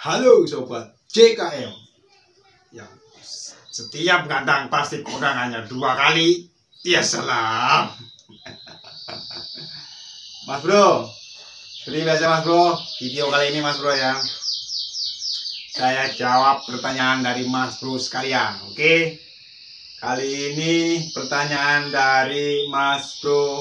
Halo sobat JKM yang setiap kandang pasti kondangannya 2 kali. Ya salam. Mas bro, seperti biasa mas bro, video kali ini mas bro ya, saya jawab pertanyaan dari mas bro sekalian. Oke, kali ini pertanyaan dari mas bro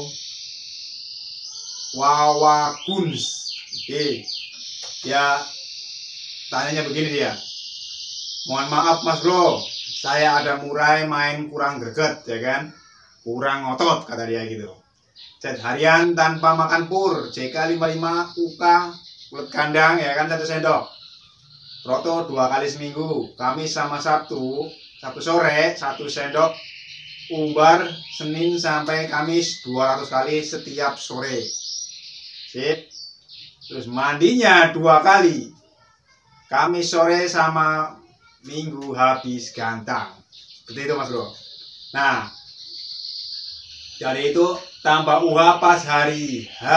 Wawa Guns. Oke, ya tanyanya begini dia. Mohon maaf mas bro, saya ada murai main kurang greget ya kan, kurang ngotot kata dia gitu. Set harian tanpa makan pur, CK 55 UK kulit kandang ya kan 1 sendok. Proto 2 kali seminggu, Kamis sama Sabtu sore 1 sendok. Umbar Senin sampai Kamis 200 kali setiap sore. Sip. Terus mandinya 2 kali. Kamis sore sama Minggu habis gantang. Seperti itu mas bro. Nah, jadi itu tambah UH pas hari H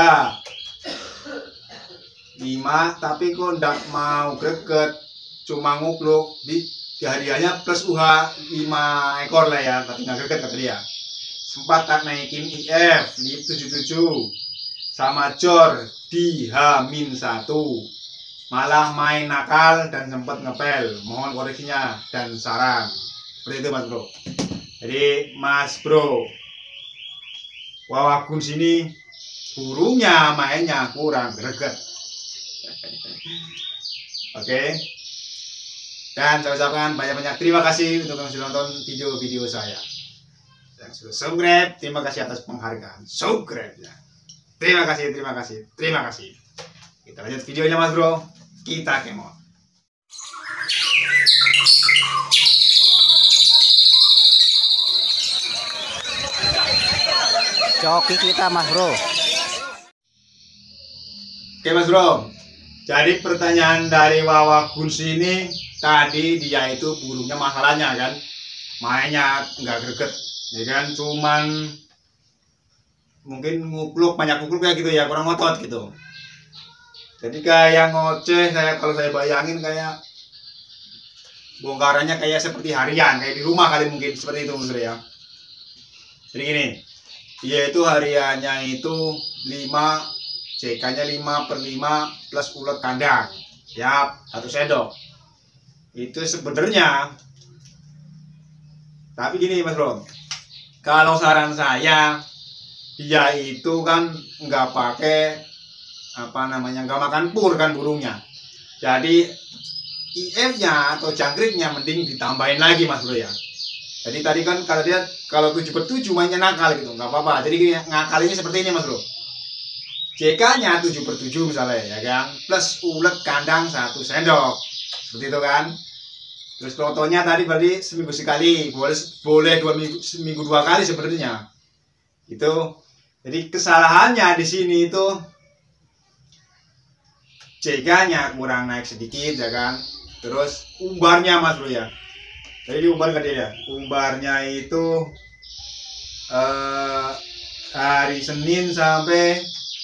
5, tapi kok ndak mau greget, cuma ngupluk di hariannya plus UH 5 ekor lah ya, tapi nggak greget kata dia. Sempat tak naikin IF di 77 sama Jor di H-1, malah main nakal dan sempat ngepel. Mohon koreksinya dan saran. Seperti itu mas bro. Jadi mas bro Wawa Guns ini burungnya mainnya kurang greget. Oke. Dan saya ucapkan banyak-banyak terima kasih untuk yang sudah nonton video-video saya. Yang sudah subscribe, terima kasih atas penghargaan subscribe-nya. Terima kasih, terima kasih, terima kasih. Kita lanjut videonya mas bro. Kita kemon. Coki kita mas bro. Oke mas bro, jadi pertanyaan dari Wawa Guns ini tadi dia itu burungnya masalahnya kan mainnya nggak greget ya kan, cuman mungkin ngupluk, banyak ngupluk kayak gitu ya, kurang ngotot gitu. Jadi kayak ngoceh, kalau saya bayangin kayak bongkarannya kayak seperti harian, kayak di rumah kali mungkin seperti itu mas bro ya. Jadi gini, dia itu hariannya itu 5, CK-nya 5/5 plus ulet kandang. Siap, 1 sendok. Itu sebenarnya, tapi gini mas bro, kalau saran saya, dia itu kan nggak pakai nggak makan pur kan burungnya. Jadi IF-nya atau jangkriknya mending ditambahin lagi mas bro ya. Jadi tadi kan kalau dia kalau 7/7 mainnya nakal gitu, nggak apa-apa. Jadi ngakalinya seperti ini mas bro. JK-nya 7/7 misalnya ya kan, plus ulet kandang 1 sendok. Seperti itu kan. Terus protonya tadi berarti seminggu sekali, boleh 2 seminggu 2 kali sebenarnya. Itu. Jadi kesalahannya di sini itu JK-nya kurang naik sedikit ya kan. Terus umbarnya mas bro ya. Jadi umbar kan dia. Umbarnya itu hari Senin sampai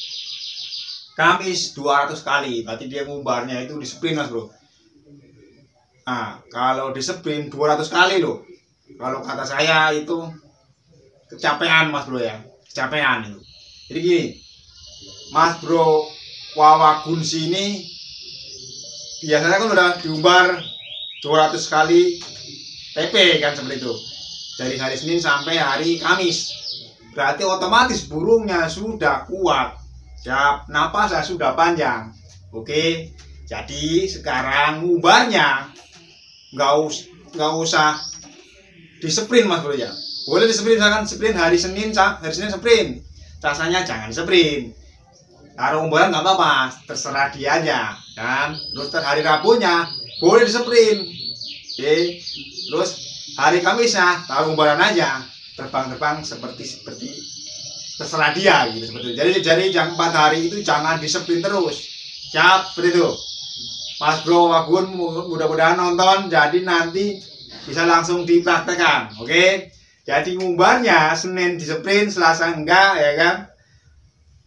Kamis 200 kali. Berarti dia ngumbarnya itu di sprint mas bro. Nah, kalau di sprint 200 kali loh. Kalau kata saya itu kecapean mas bro ya. Kecapean itu. Jadi gini, mas bro Wawa Guns ini biasanya kan udah diumbar 200 kali TP kan seperti itu, dari hari Senin sampai hari Kamis. Berarti otomatis burungnya sudah kuat, siap, napasnya sudah panjang. Oke, jadi sekarang ngumbarnya nggak usah di sprint mas bro ya. Boleh di sprint, misalkan sprint hari Senin sprint, rasanya jangan sprint. Taruh umbaran nggak apa-apa, terserah dia aja kan. Terus hari Rabunya boleh di sprint. Oke. Terus hari Kamisnya taruh umbaran aja, terbang-terbang seperti terserah dia gitu seperti itu. Jadi yang 4 hari itu jangan di sprint terus. Siap, seperti itu. Mas bro Wagun mudah-mudahan nonton, jadi nanti bisa langsung dipraktekkan. Oke. Jadi ngumbarnya Senin di sprint, Selasa enggak ya kan.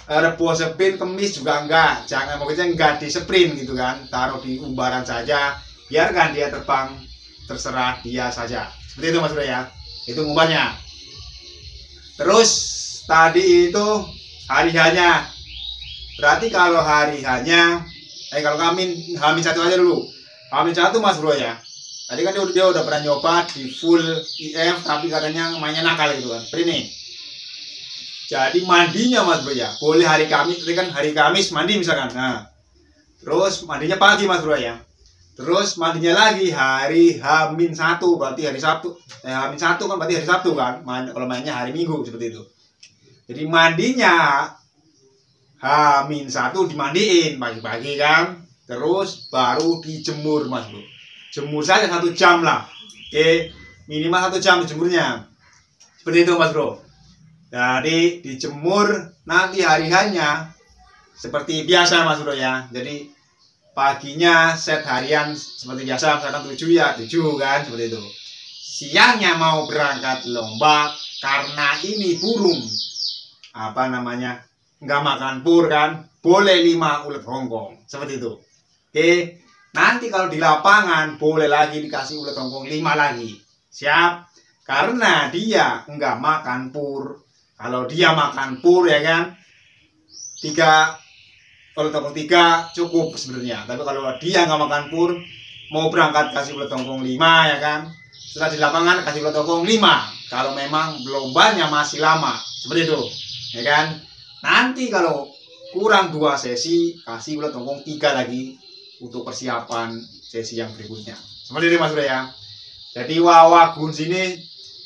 rebus sprint, kemis juga enggak, jangan pokoknya enggak di sprint gitu kan, taruh di umbaran saja, biarkan dia terbang, terserah dia saja. Seperti itu Mas Bro ya, itu umpannya. Terus tadi itu hari hanya, berarti kalau hari hanya kalau Hamin satu aja dulu, Hamin satu Mas Bro ya. Tadi kan dia udah pernah nyoba di full IF tapi katanya mainnya nakal gitu kan. Seperti ini. Jadi mandinya Mas Bro ya, boleh hari Kamis, tadi kan hari Kamis mandi misalkan. Nah, terus mandinya pagi Mas Bro ya. Terus mandinya lagi hari H-1 berarti hari Sabtu. H-1 kan berarti hari Sabtu kan. Kalau mainnya hari Minggu seperti itu. Jadi mandinya H-1 dimandiin pagi-pagi kan. Terus baru dijemur Mas Bro. Jemur saja 1 jam lah. Oke, minimal 1 jam dijemurnya. Seperti itu Mas Bro. Jadi dijemur nanti hari hanya seperti biasa Mas Bro ya. Jadi paginya set harian seperti biasa, misalkan 7 ya 7 kan, seperti itu. Siangnya mau berangkat lomba, karena ini burung apa namanya nggak makan pur kan, boleh 5 ulet Hongkong seperti itu. Oke, nanti kalau di lapangan boleh lagi dikasih ulet Hongkong 5 lagi, siap, karena dia nggak makan pur. Kalau dia makan pur ya kan, 3 ulet Hongkong 3 cukup sebenarnya. Tapi kalau dia nggak makan pur, mau berangkat kasih ulet Hongkong 5 ya kan. Setelah di lapangan kasih ulet Hongkong 5. Kalau memang lombanya masih lama, seperti itu, ya kan. Nanti kalau kurang 2 sesi kasih ulet Hongkong 3 lagi untuk persiapan sesi yang berikutnya. Seperti itu Mas Bro ya. Jadi Wawa Guns ini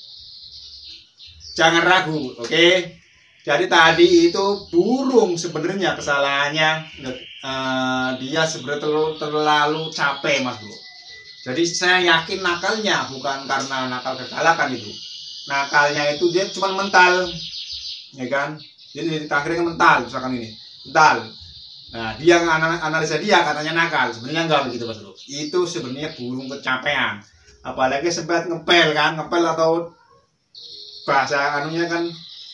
jangan ragu, oke? Jadi tadi itu burung sebenarnya kesalahannya dia sebenarnya terlalu capek Mas Bro. Jadi saya yakin nakalnya bukan karena nakal kegalakan itu. Nakalnya itu dia cuma mental, ya kan? Jadi akhirnya mental, misalkan ini mental. Nah dia analisa dia katanya nakal, sebenarnya enggak begitu Mas Bro. Itu sebenarnya burung kecapean. Apalagi sempat ngepel kan, ngepel atau bahasa anunya kan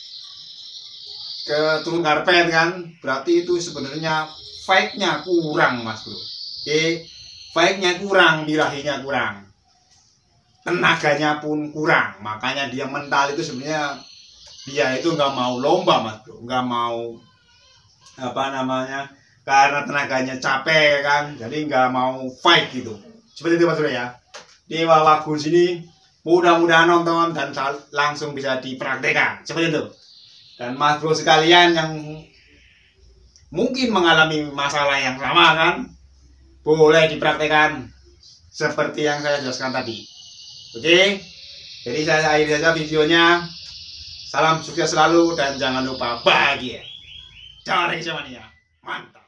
ke turun karpet kan, berarti itu sebenarnya fight-nya kurang Mas Bro. Oke, fight-nya kurang, birahinya kurang, tenaganya pun kurang, makanya dia mental itu sebenarnya dia itu nggak mau lomba Mas Bro, nggak mau apa namanya, karena tenaganya capek kan, jadi nggak mau fight gitu. Seperti itu Mas Bro ya. Di Wawa Guns ini mudah-mudahan nonton dan langsung bisa dipraktekkan seperti itu. Dan Mas Bro sekalian yang mungkin mengalami masalah yang sama kan, boleh dipraktekkan seperti yang saya jelaskan tadi. Oke, jadi saya akhiri saja videonya. Salam sukses selalu dan jangan lupa bahagia. Jangan mania. Mantap.